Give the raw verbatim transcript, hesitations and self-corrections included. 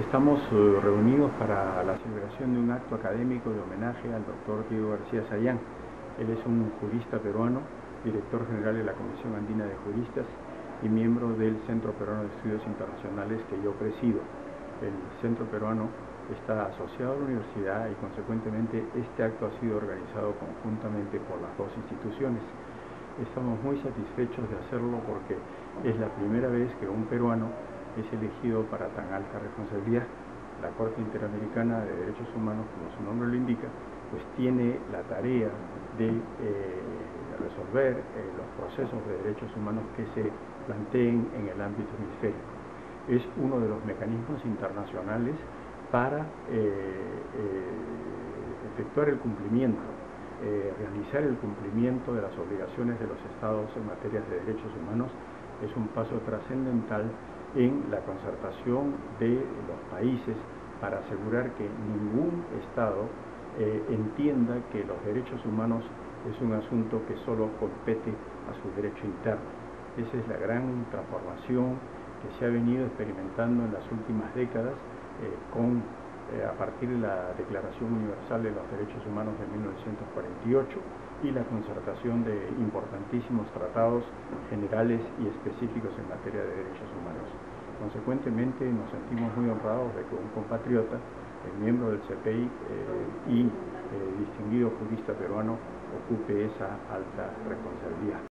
Estamos eh, reunidos para la celebración de un acto académico de homenaje al doctor Diego García Sayán. Él es un jurista peruano, director general de la Comisión Andina de Juristas y miembro del Centro Peruano de Estudios Internacionales que yo presido. El Centro Peruano está asociado a la universidad y consecuentemente este acto ha sido organizado conjuntamente por las dos instituciones. Estamos muy satisfechos de hacerlo porque es la primera vez que un peruano es elegido para tan alta responsabilidad. La Corte Interamericana de Derechos Humanos, como su nombre lo indica, pues tiene la tarea de eh, resolver eh, los procesos de derechos humanos que se planteen en el ámbito hemisférico. Es uno de los mecanismos internacionales para eh, eh, efectuar el cumplimiento, eh, realizar el cumplimiento de las obligaciones de los estados en materia de derechos humanos. Es un paso trascendental en la concertación de los países para asegurar que ningún Estado eh, entienda que los derechos humanos es un asunto que solo compete a su derecho interno. Esa es la gran transformación que se ha venido experimentando en las últimas décadas eh, con, eh, a partir de la Declaración Universal de los Derechos Humanos de mil novecientos cuarenta y ocho y la concertación de importantísimos tratados generales y específicos en materia de derechos humanos. Consecuentemente, nos sentimos muy honrados de que un compatriota, el miembro del C P I eh, y eh, distinguido jurista peruano, ocupe esa alta responsabilidad.